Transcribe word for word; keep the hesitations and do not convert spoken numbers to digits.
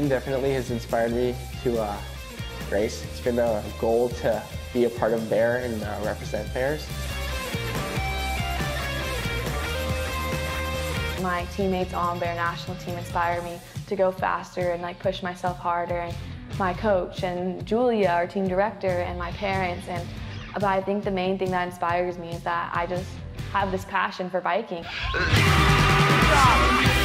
team definitely has inspired me to uh, race. It's been a goal to be a part of Bear and uh, represent Bears. My teammates on Bear national team inspire me to go faster and like push myself harder. And my coach and Julia, our team director, and my parents. And but I think the main thing that inspires me is that I just have this passion for biking. Good job.